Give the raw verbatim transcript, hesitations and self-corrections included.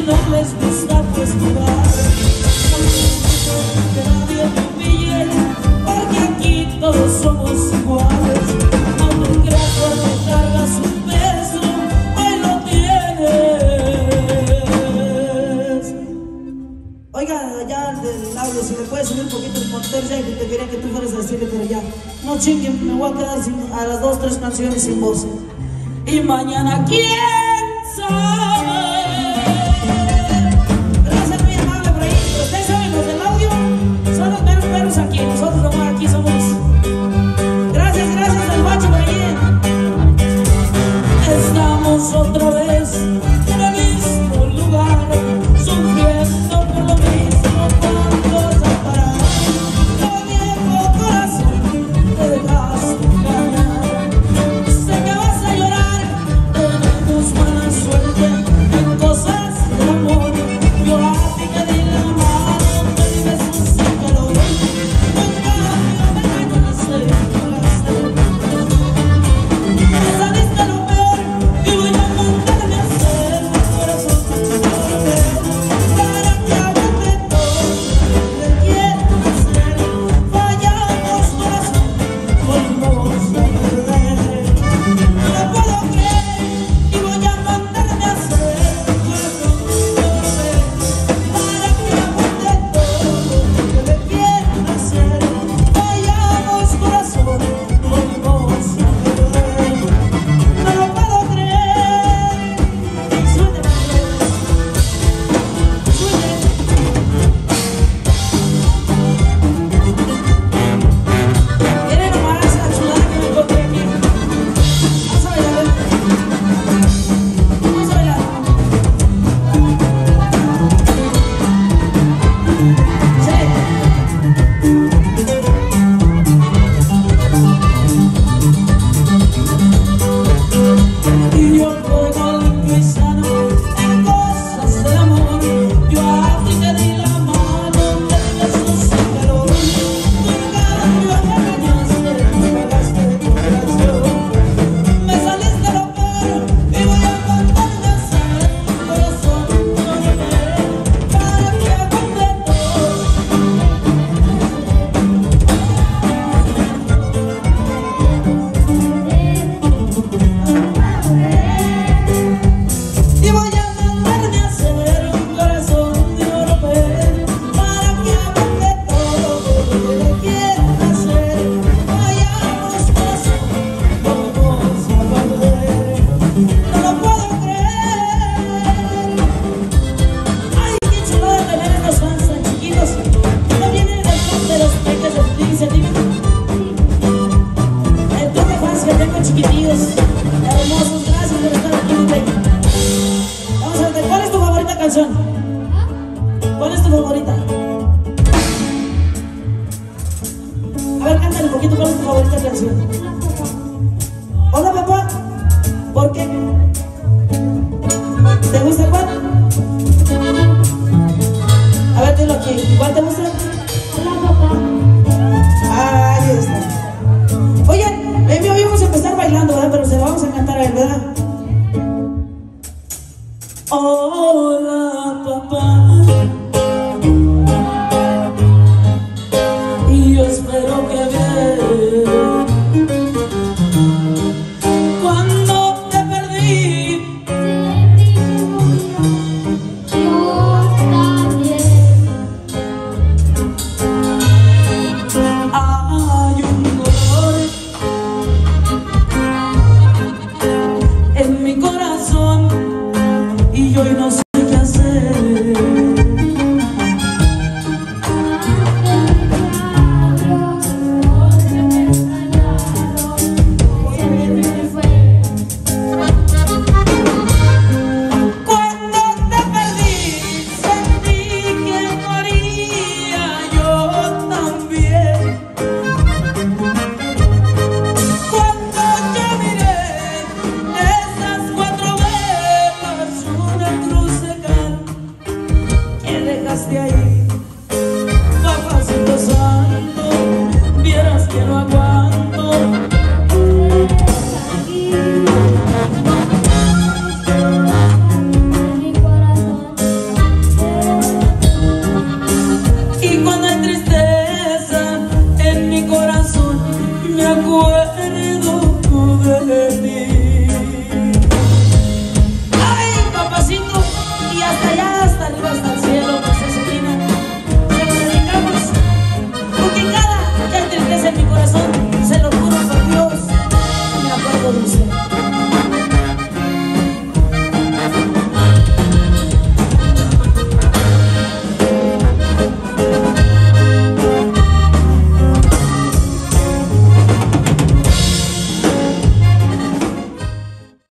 no les gusta pues jugar, que nadie te humille, porque aquí todos somos iguales. No te creas porque cargas un peso, hoy lo tienes. Oiga, ya el del audio, si le puedes subir un poquito el motor, ya que te quería que tú fueras a decirle, pero ya, no chinguen, me voy a quedar sin, a las dos, tres canciones sin voz. Y mañana, ¿quién sabe? Gracias, muy amable por ahí. Pero ustedes saben, los del audio son los meros perros aquí. Nosotros nomás aquí somos. Gracias, gracias al bacho por ahí. Estamos otra vez en el mismo lugar, sufriendo por lo mismo, cuando se parar. Lo viejo corazón te dejaste engañar. Sé que vas a llorar, tenemos mala suerte en cosas del amor. Yo a ti que di la mano, te di besos sin calor. Nunca me engañaste, jugaste. Me saliste lo peor y voy a mandarme a hacer mi corazón fuerte para que aguante todo lo que quiero hacer. Fallamos corazón, volvemos a perder. No lo puedo creer y voy a mandarme a hacer mi corazón fuerte para que aguante todo lo que le quiero hacer. Fallamos corazón, volvemos a perder. No lo puedo creer. Suéltame, suéltame. Miren nomás la chulada que me encontré aquí. Vamos a bailar. Vamos a bailar. Sí. Y yo juego limpio y sano en cosas del amor. Yo a ti te di la mano, te di besos sin calor. Tú en cambio me engañaste, me pagaste tu traición. Me saliste lo peor y voy a mandarme a hacer mi corazón fuerte para que aguante todo. Y voy a mandarme a hacer un corazón de europeo para que aguante todo lo que le quiero hacer. Fallamos corazón, volvemos a perder. No lo puedo creer. Ay, qué chulada tener estos fans tan chiquitos. No vienen del club de los peques de iniciativa. El club de fans que tengo chiquitillos, hermosos, gracias por estar aquí, mi peque. Vamos a ver, ¿cuál es tu favorita canción? ¿Cuál es tu favorita? A ver, cántale un poquito, ¿cuál es tu favorita canción? Hola, papá. ¿Por qué? ¿Te gusta cuál? A ver, dilo aquí. ¿Cuál te gusta? Hola, papá. Ah, ahí está. Oigan, en mi íbamos a empezar bailando, ¿verdad? Pero se la vamos a cantar a él, ¿verdad? Hola, papá. Y yo espero que bien. Cuando te perdí, Yo también. hay un dolor en mi corazón y yo hoy no sé qué hacer. Cuando te perdí, sentí que moría yo también. Cuando yo miré esas cuatro velas, una cruz de cal que dejaste ahí, papacito santo, vieras que no aguanto.